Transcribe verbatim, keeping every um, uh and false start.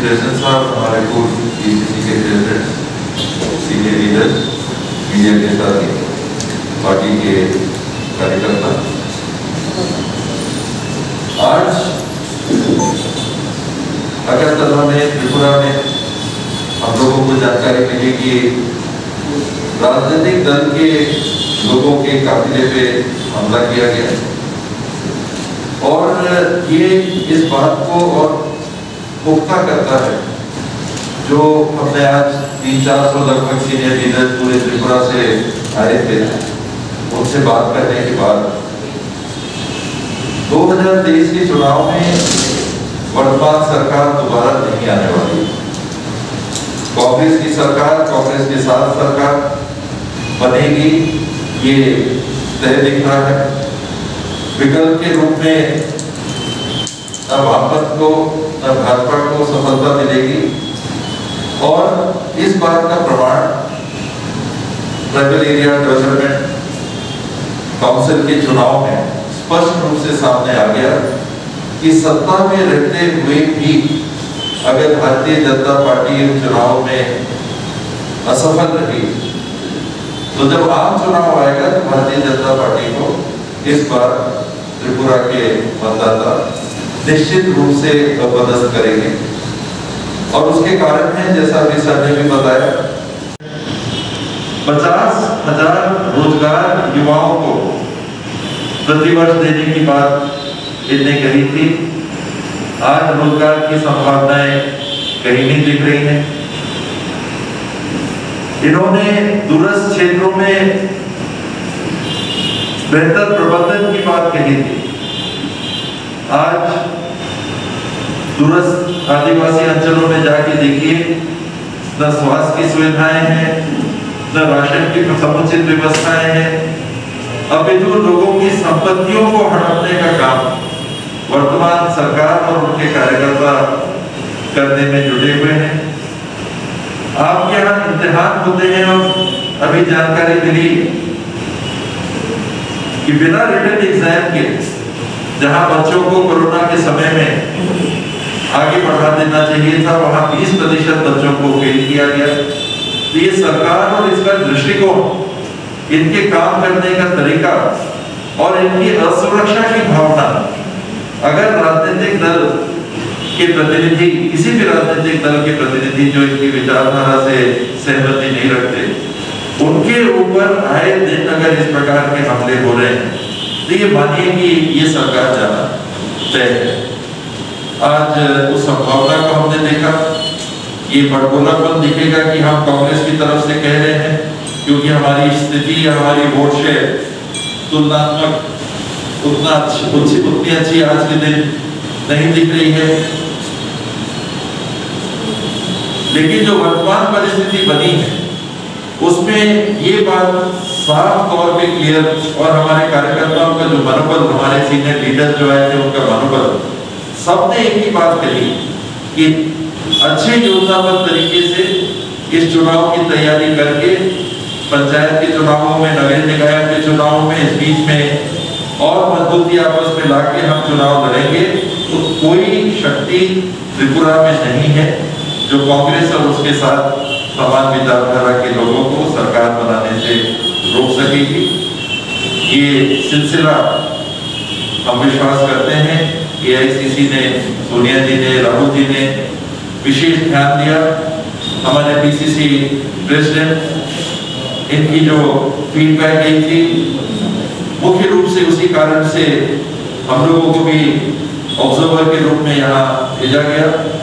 President साहब, हमारे पूर्व पीसीसी के प्रेसिडेंट, सीनियर लीडर, मीडिया के साथी, पार्टी के कार्यकर्ता, आज अगरतला में, त्रिपुरा में हम लोगों को जानकारी मिली कि राजनीतिक दल के लोगों के काफिले पे हमला किया गया और ये इस बात को और पुख्ता करता है जो हमने आज तीन चार सौ लगभग सीनियर लीडर पूरे त्रिपुरा से आए थे, उनसे बात करने के बाद दो हज़ार तेईस के चुनाव में वर्तमान सरकार दोबारा नहीं आने वाली। कांग्रेस की सरकार, कांग्रेस के साथ सरकार बनेगी, ये तय दिख रहा है। विकल्प के रूप में न वामपंथ को न भाजपा को सफलता मिलेगी और इस बात का प्रमाण ट्राइबल एरिया डेवलपमेंट काउंसिल के चुनाव में स्पष्ट रूप से सामने आ गया कि सत्ता में रहते हुए भी अगर भारतीय जनता पार्टी चुनाव में असफल रही तो जब आम चुनाव आएगा तो भारतीय जनता पार्टी को इस बार त्रिपुरा के मतदाता निश्चित रूप से अपदस्थ करेंगे और उसके कारण है, जैसा अभी सर ने भी बताया, पचास हजार रोजगार युवाओं को प्रतिवर्ष देने की बात इनने कही थी। आज रोजगार की संभावनाएं कहीं नहीं दिख रही हैं। इन्होंने दूरस्थ क्षेत्रों में बेहतर प्रबंधन की बात कही थी। आज दूरस्थ आदिवासी अंचलों में जाके देखिए, न स्वास्थ्य की सुविधाएं हैं, न राशन की समुचित व्यवस्थाएं हैं, अपितु लोगों की संपत्तियों को हड़पने का काम वर्तमान सरकार और उनके कार्यकर्ता करने में जुटे हुए हैं। आपके यहाँ इम्तिहान होते हैं और अभी जानकारी मिली कि बिना रिटन एग्जाम के जहां बच्चों को कोरोना के समय में आगे बढ़ा देना चाहिए था, वहां बीस प्रतिशत बच्चों को फेल किया गया। तो ये सरकार और इसका दृष्टिकोण, इनके काम करने का तरीका और इनकी असुरक्षा की भावना, अगर राजनीतिक दल के प्रतिनिधि, किसी भी राजनीतिक दल के प्रतिनिधि जो इनकी विचारधारा से सहमति नहीं रखते, उनके ऊपर आए दिन अगर इस प्रकार के हमले हो रहे हैं तो ये मानिए कि ये सरकार जाना तय है। आज उस संभावना को हमने देखा, ये बड़बोलापन दिखेगा कि हम कांग्रेस की तरफ से कह रहे हैं क्योंकि हमारी स्थिति, हमारी वोट शेयर तुलनात्मक उतना अच्छी उतनी अच्छी आज के दिन नहीं दिख रही है। लेकिन जो वर्तमान परिस्थिति बनी है उसमें ये बात साफ तौर पे क्लियर, और हमारे कार्यकर्ताओं का जो मनोबल, हमारे सीनियर लीडर जो आए थे उनका मनोबल, सबने एक ही बात कही कि अच्छे योजनाबद्ध तरीके से इस चुनाव की तैयारी करके पंचायत के चुनावों में, नगर निकाय के चुनावों में, इस बीच में और मजबूती आपस में लाके हम चुनाव लड़ेंगे। तो कोई शक्ति त्रिपुरा में नहीं है जो कांग्रेस और उसके साथ समान विचारधारा के लोगों को सरकार बनाने से रोक सकेगी। ये सिलसिला हम विश्वास करते हैं एआईसीसी ने, सोनिया जी ने, राहुल जी ने विशेष ध्यान दिया। हमारे पीसीसी प्रेसिडेंट, इनकी जो फीडबैक आई थी मुख्य रूप से उसी कारण से हम लोगों को भी ऑब्जर्वर के रूप में यहाँ भेजा गया।